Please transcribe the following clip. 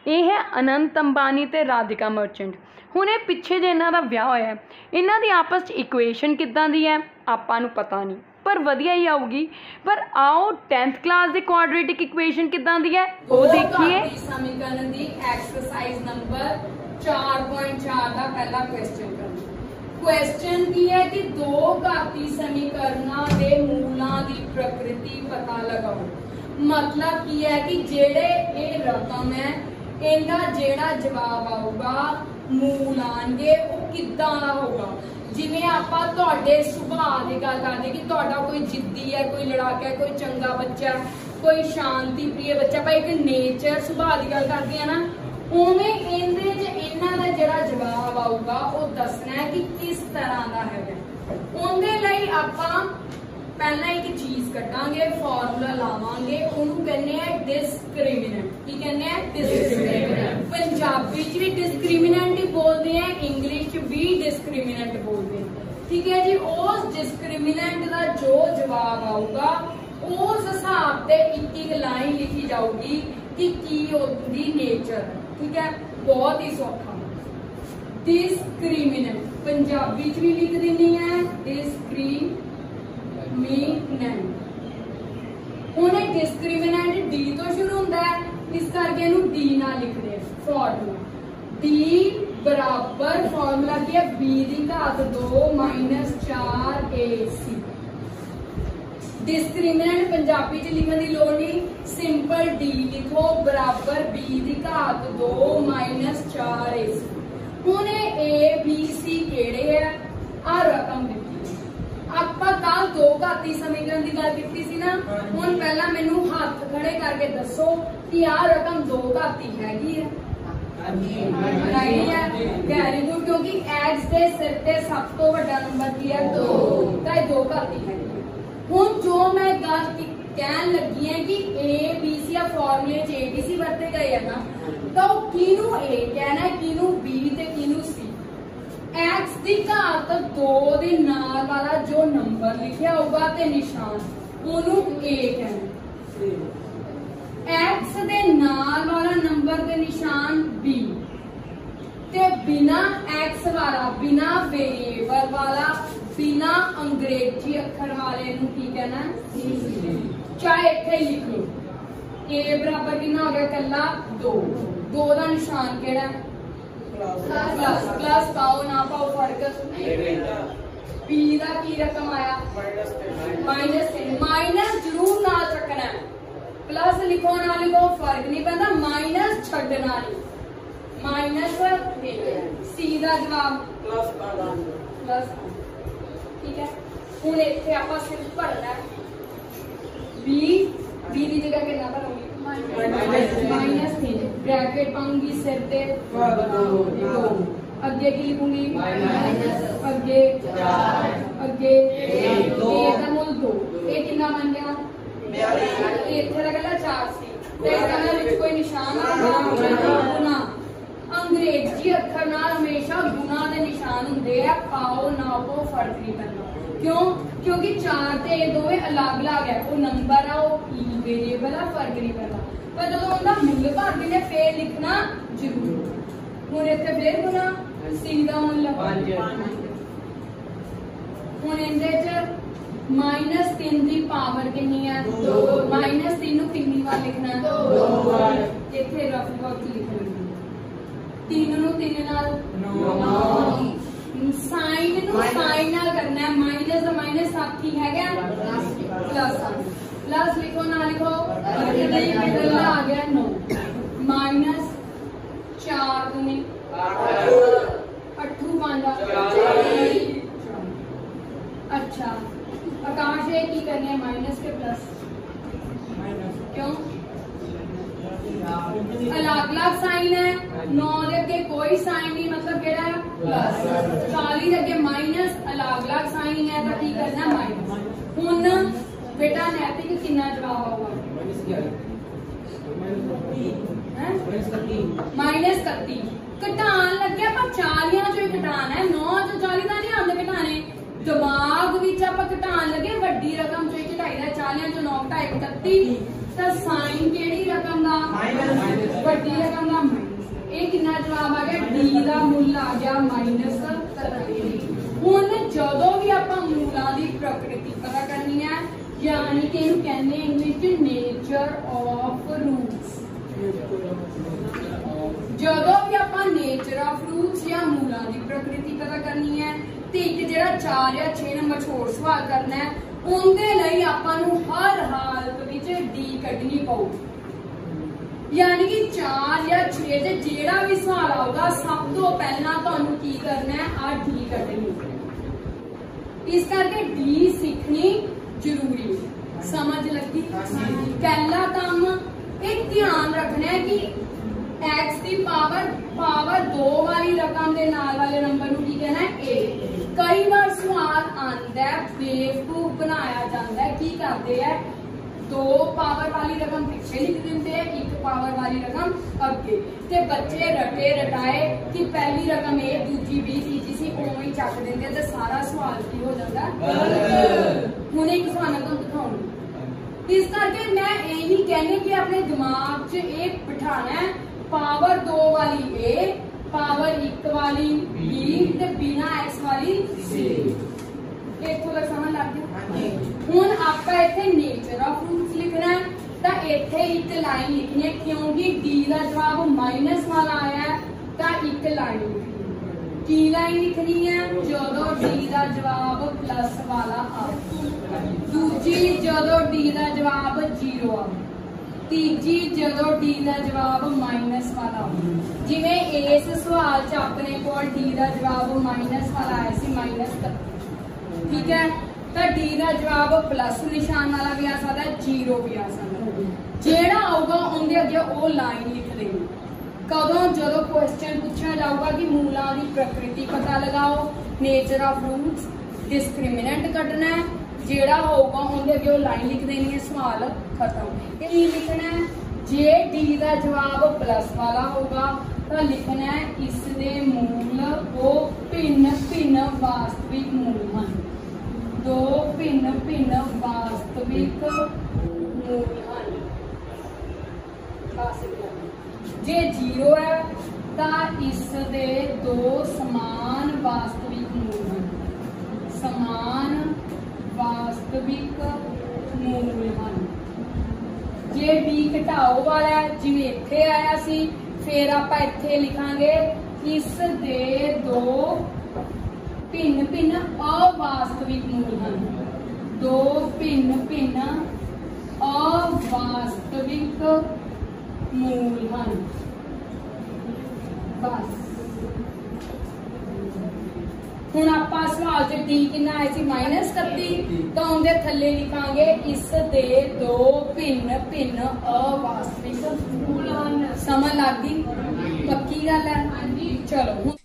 ਇਹ है अनंत अंबानी ते राधिका मर्चेंट। ਹੁਣ ਇਹ ਪਿੱਛੇ ਜੇ ਇਹਨਾਂ ਦਾ ਵਿਆਹ ਹੋਇਆ, ਇਹਨਾਂ ਦੀ ਆਪਸ 'ਚ ਇਕੁਏਸ਼ਨ ਕਿੱਦਾਂ ਦੀ ਹੈ ਆਪਾਂ ਨੂੰ ਪਤਾ ਨਹੀਂ, ਪਰ ਵਧੀਆ ਹੀ ਆਊਗੀ। ਪਰ ਆਓ 10th ਕਲਾਸ ਦੀ ਕੁਆਡਰੇਟਿਕ ਇਕੁਏਸ਼ਨ ਕਿੱਦਾਂ ਦੀ ਹੈ ਉਹ ਦੇਖੀਏ। ਸਮੀਕਰਨ ਦੀ ਐਕਸਰਸਾਈਜ਼ ਨੰਬਰ 4.4 ਦਾ ਪਹਿਲਾ ਕੁਐਸਚਨ ਕਰਨਾ। ਕੁਐਸਚਨ ਕੀ ਹੈ ਕਿ ਦੋ ਘਾਤੀ ਸਮੀਕਰਨਾਂ ਦੇ ਮੂਲਾਂ ਦੀ ਪ੍ਰਕਿਰਤੀ ਪਤਾ ਲਗਾਓ। मतलब की है कि जेड़े ये रकम है इनका जेड़ा जवाब आऊगा मूल आएंगे वो किद्दां दा होगा। जिवें आपां तुहाडे सुभाअ दी गल करदे कि तुहाडा कोई जिद्दी है, कोई लड़ाका है, कोई चंगा बच्चा, कोई शांति प्रिय बच्चा, भाई एक नेचर सुभाअ दी गल करदे आ ना, उवें इहदे च इन्हां दा जेड़ा जवाब आऊगा वो दसना है कि किस तरह दा है। उहदे लई आपां पहला एक चीज कटांगे, फॉर्मूला लावांगे, उन्होंने कहने हैं डिस्क्रिमिनेंट। की कहने हैं? डिस्क्रिमिनेंट। पंजाबी च भी डिस्क्रिमिनेंट ही बोलते हैं, इंग्लिश च भी डिस्क्रिमिनेंट बोलते हैं। ठीक है जी। उस डिस्क्रिमिनेंट का जो जवाब आऊगा उस हिसाब से एक लाइन लिखी जाऊगी कि की उसकी नेचर। ठीक है, बहुत ही सौखा। डिस्क्रिमिनेंट पंजाबी च भी लिख देनी है डिस्क्रिमिनेंट। ਹੁਣ ਇਹ डिस्क्रिमिनेंट डी तो शुरू होता है, इस करके इनू डी ना लिखते हैं। फॉर्मूला डी बराबर फॉर्मूला की है बी की घात 2 माइनस 4 AC। डिस्क्रिमिनेंट पंजाबी च लिखने की लोड़ नहीं, सिंपल डी लिखो बराबर बी की घात 2 माइनस 4 AC। ਹੁਣ ए बी सी केड़े है आ रकम दी ਆਪਾਂ ਕੱਲ ਦੋ ਘਾਤੀ ਸਮੀਕਰਨ ਦੀ ਗੱਲ ਕੀਤੀ ਸੀ ਨਾ। ਹੁਣ ਪਹਿਲਾਂ ਮੈਨੂੰ ਹੱਥ ਖੜੇ ਕਰਕੇ ਦੱਸੋ ਕਿ ਆਹ ਰਕਮ ਦੋ ਘਾਤੀ ਹੈਗੀ ਹੈ? ਹੈਗੀ ਹੈ। ਵੈਰੀ ਗੁੱਡ, ਕਿਉਂਕਿ x ਦੇ ਸਿਰ ਤੇ ਸਭ ਤੋਂ ਵੱਡਾ ਨੰਬਰ ਕੀ ਹੈ? 2, ਤਾਂ ਇਹ ਦੋ ਘਾਤੀ ਹੈਗੀ ਹੈ। ਹੁਣ ਜੋ ਮੈਂ ਗੱਲ ਕਹਿਣ ਲੱਗੀ ਹੈ ਕਿ a b c ਆ ਫਾਰਮੂਲੇ 'ਚ a b c ਵਰਤੇ ਗਏ ਹੈ ਨਾ, ਤਾਂ ਉਹ ਕਿਹਨੂੰ a ਕਹਿਣਾ ਹੈ, ਕਿਹਨੂੰ b ਤੇ ਕਿਹਨੂੰ c। x ਦੀ ਘਾਤ 2 ਦੇ ਨਾਲ वाला जो नंबर लिखा होगा ते निशान ਉਹਨੂੰ a कहना। x ਦੇ ਨਾਲ वाला नंबर ਦੇ निशान b ਤੇ बिना x वाला, बिना वेरिएबल वाला, बिना अंग्रेजी अक्षर वाले ਨੂੰ ਕੀ कहना? चाहे ਇੱਥੇ लिख लो a बराबर कितना हो गया? कल्ला 2। 2 ਦਾ निशान ਕਿਹੜਾ है? प्लस। प्लस पाओ ना पाओ फर्क पी का की रकम आया? -3। माइनस जरूर ना रखना है, प्लस लिखो ना लिखो फर्क नहीं पैंदा, माइनस छड्डना नहीं। माइनस सी का जवाब प्लस। ठीक है, हुण इत्थे आपां सिर्फ भरना है बी की जगह कितना भरोगे? -3। ब्रैकेट पाऊंगी सिर पे, अगे की लिखूंगी अगे अगे का मुल 2। ये कितना बन गया? इत्थे दा गला 4 सी ते इसदा विच कोई निशान गुना। अंग्रेजी अक्षर नाल हमेशा गुना दे निशान हुंदे आ, पाओ ना पाओ फर्क नहीं करना। क्यों? क्योंकि 4 ते ये दोवे अलग अलग है, वो नंबर आ, वो वेरिएबल आ, फर्क नहीं करना। पर जो उनका मुल भर देने फिर लिखना जरूर। हुण इत्थे फिर गुना सी दा मुल 5। हुण इहदे च -3 दी पावर कितनी है? 2। -3 नूं कितनी बार लिखना? 2 बार। इत्थे रफ वर्क लिखना 3 नूं 3 नाल 9। साइन नूं साइन नाल करना है, माइनस दा माइनस साथी हैगा प्लस। प्लस लिखो ना लिखो कितना आ गया? 9। -4 दूनी 8 5। अच्छा, आकाश ये की करनी है? माइनस के प्लस। क्यों? अलग अलग साइन है। 9 के कोई साइन नहीं, मतलब केड़ा है? प्लस। 40 के माइनस अलग अलग साइन है, तो की करना? माइनस। हुण बेटा नैतिक कितना जवाब आऊगा? -31। घटान लगे पर 40 चो घटाना है, 9 चो 40 का नहीं आते घटाने। दिमाग विच आपां घटान लगे वड्डी रकम चो घटाईदा, 40 चो 9 घटाए 31। तो साइन केड़ी रकम का? वड्डी रकम का d ਦਾ ਮੁੱਲ ਆ ਗਿਆ -33। ਹੁਣ ਜਦੋਂ ਵੀ ਆਪਾਂ ਮੂਲਾਂ ਦੀ ਪ੍ਰਕਿਰਤੀ ਪਤਾ ਕਰਨੀ ਹੈ, ਯਾਨੀ ਕਿ ਇਹਨੂੰ ਕਹਿੰਦੇ ਇੰਗਲਿਸ਼ ਚ ਨੇਚਰ ਆਫ ਰੂਟਸ। ਜਦੋਂ ਵੀ ਆਪਾਂ ਨੇਚਰ ਆਫ ਰੂਟਸ ਜਾਂ ਮੂਲਾਂ ਦੀ ਪ੍ਰਕਿਰਤੀ ਪਤਾ ਕਰਨੀ ਹੈ ਤੇ ਇੱਕ ਜਿਹੜਾ 4 ਜਾਂ 6 ਨੰਬਰ ਛੋੜ ਸਵਾਲ ਕਰਨਾ ਹੈ, ਉਹਦੇ ਲਈ ਆਪਾਂ ਨੂੰ ਹਰ ਹਾਲਤ ਵਿੱਚ d ਕੱਢਣੀ ਪਊਗੀ। यानी कि 4 या 6 से जेड़ा भी सवाल आऊगा सब तो पहला तुहानू की करना है, आ डी कटनी। इस करके डी सीखनी जरूरी है। समझ लगी? पहला काम एक ध्यान रखना है कि x की पावर 2 वाली रकम के नाल वाले नंबर नू की कहना है a। कई बार सवाल आंदा है बेवकूफ बनाया जाता है, की करते हैं 2 पावर वाली रकम पिछे लिख देंगे, 1 पावर वाली रकम अगे, ते बच्चे रटे रटाए कि पहली रकम ए दूजी बी तीजी सी उवें ही चक देंगे ते सारा सवाल की हो जाता है। हुणे एक सवाल तुहानू दिखाऊंगी। इस करके मैं यही कहनी कि अपने दिमाग च ये बिठाना है, पावर 2 वाली ए, पावर 1 वाली बी ते बिना एक्स वाली सी। इत्थों तक समझ लग गई? हुण आपां इत्थे नेचर ऑफ रूट्स लिखना है, तो इत्थे एक लाइन लिखनी है, क्योंकि डी का जवाब माइनस वाला आया है, तो एक लाइन लिखनी। की लाइन लिखनी है? जदों डी का जवाब प्लस वाला आए, दूजी जदों डी का जवाब 0 आए, तीजी जदों डी का जवाब माइनस वाला आए। जिवें इस सवाल च अपने कोल डी का जवाब माइनस वाला आया सी, -31, ठीक है, तो डी का जवाब प्लस निशान वाला भी आ सकता है, 0 भी आ सकता है। जेड़ा आऊगा उनके अगे वो लाइन लिख देनी। कदों जदों क्वेश्चन पूछा जाऊगा कि मूलों की प्रकृति पता लगाओ, नेचर ऑफ रूट्स, डिस्क्रिमिनेंट कटना है, जेड़ा होगा उनके अगे वो लाइन लिख देनी है, सवाल खत्म। ये लिखना है, जे डी का जवाब प्लस वाला होगा तो लिखना है इसके मूल वो भिन्न भिन्न वास्तविक मूल हैं, 2 भिन्न भिन्न वास्तविक मूल हैं। जे 0 है तो इसके 2 समान वास्तविक मूल हैं, समान वास्तविक मूल हैं। जे बी घटाओ वाला है, जिवें इत्थे आया सी, फिर आप इत्थे लिखांगे इस दे 2 भिन्न भिन्न अवास्तविक मूल हैं, 2 भिन्न भिन्न अवास्तविक मूल हैं। बस हुण आपां सवाल च डी कितना आया सी -31, तो उनके थल्ले लिखांगे इस दे 2 भिन्न भिन्न अवास्तविक मूल हैं। समझ लग गई? पक्की गल है? चलो।